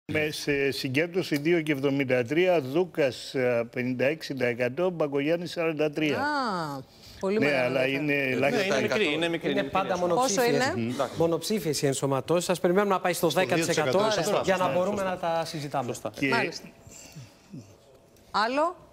Με συγκέντρωση 2,73, Δούκας 56%, Μπακογιάννης 43%. Πολύ ναι, μεγάλο. αλλά είναι ελάχιστα. Είναι μικρή. Είναι Πόσο πάντα μονοψήφιες οι ενσωματώσεις. Σας περιμένουμε να πάει στο 10% για να μπορούμε να τα συζητάμε. Και... Άλλο.